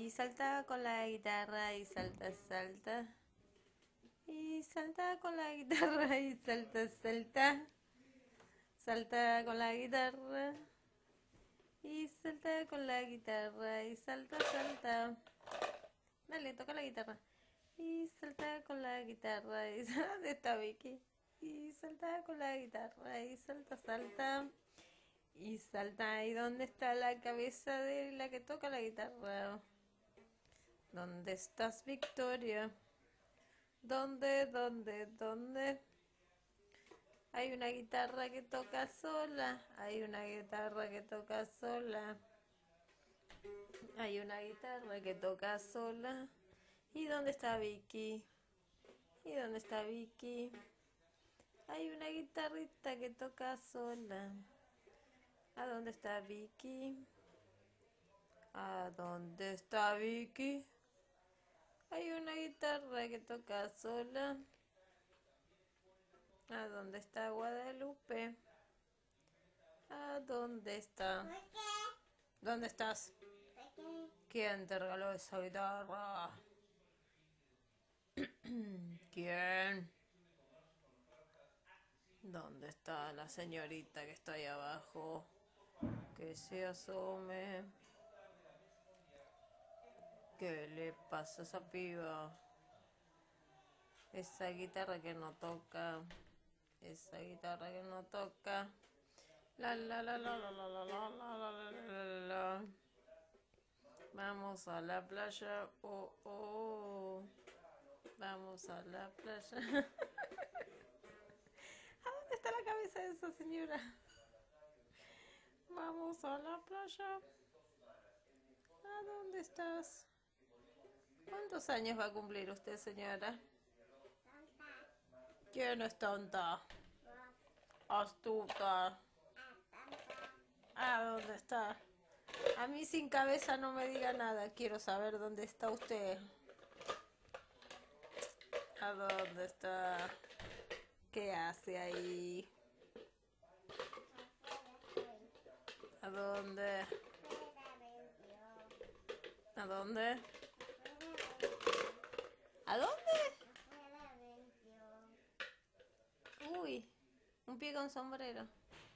Y salta con la guitarra y salta, salta. Y salta con la guitarra y salta, salta. Salta con la guitarra. Y salta con la guitarra y salta, salta. Dale, toca la guitarra. Y salta con la guitarra y ¿dónde está Vicky? Y salta con la guitarra y salta, salta. Y salta. ¿Y dónde está la cabeza de la que toca la guitarra? ¿Dónde estás, Victoria? ¿Dónde, dónde, dónde? Hay una guitarra que toca sola. Hay una guitarra que toca sola. Hay una guitarra que toca sola. ¿Y dónde está Vicky? ¿Y dónde está Vicky? Hay una guitarrita que toca sola. ¿A dónde está Vicky? ¿A dónde está Vicky? Hay una guitarra que toca sola. ¿A dónde está Guadalupe? ¿A dónde está? ¿Dónde estás? ¿Quién te regaló esa guitarra? ¿Quién? ¿Dónde está la señorita que está ahí abajo? Que se asome. ¿Qué le pasa a esa piba? Esa guitarra que no toca. Esa guitarra que no toca. La la la la la la la la la la la la. Vamos a la playa. Oh, oh. Vamos a la playa. ¿A dónde está la cabeza de esa señora? Vamos a la playa. ¿A dónde estás? ¿Cuántos años va a cumplir usted, señora? ¿Quién es tonta? Astuta. ¿A dónde está? A mí sin cabeza no me diga nada. Quiero saber dónde está usted. ¿A dónde está? ¿Qué hace ahí? ¿A dónde? ¿A dónde? ¿A dónde? Uy, un pie con sombrero.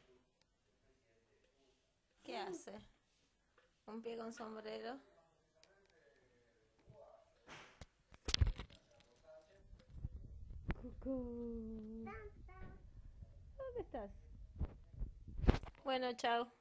¿Qué hace? Un pie con sombrero. Cucú. ¿Dónde estás? Bueno, chao.